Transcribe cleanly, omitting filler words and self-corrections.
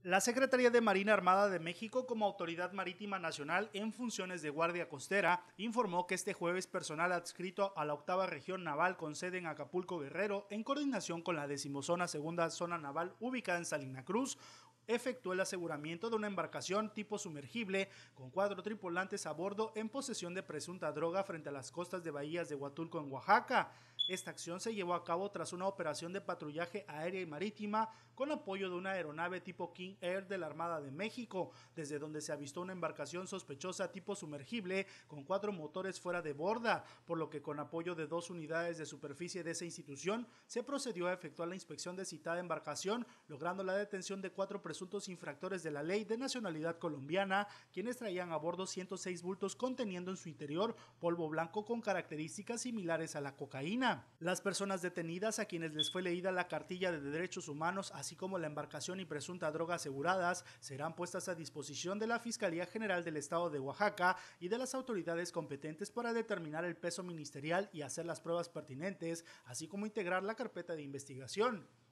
La Secretaría de Marina Armada de México, como Autoridad Marítima Nacional en funciones de Guardia Costera, informó que este jueves personal adscrito a la 8ª Región Naval con sede en Acapulco, Guerrero, en coordinación con la 10ª Zona Naval ubicada en Salina Cruz, efectuó el aseguramiento de una embarcación tipo sumergible con 4 tripulantes a bordo en posesión de presunta droga frente a las costas de Bahías de Huatulco en Oaxaca. Esta acción se llevó a cabo tras una operación de patrullaje aérea y marítima con apoyo de una aeronave tipo King Air de la Armada de México, desde donde se avistó una embarcación sospechosa tipo sumergible con 4 motores fuera de borda, por lo que con apoyo de 2 unidades de superficie de esa institución se procedió a efectuar la inspección de citada embarcación, logrando la detención de 4 presuntos infractores de la ley de nacionalidad colombiana, quienes traían a bordo 106 bultos conteniendo en su interior polvo blanco con características similares a la cocaína. Las personas detenidas, a quienes les fue leída la cartilla de derechos humanos, así como la embarcación y presunta droga aseguradas, serán puestas a disposición de la Fiscalía General del Estado de Oaxaca y de las autoridades competentes para determinar el peso ministerial y hacer las pruebas pertinentes, así como integrar la carpeta de investigación.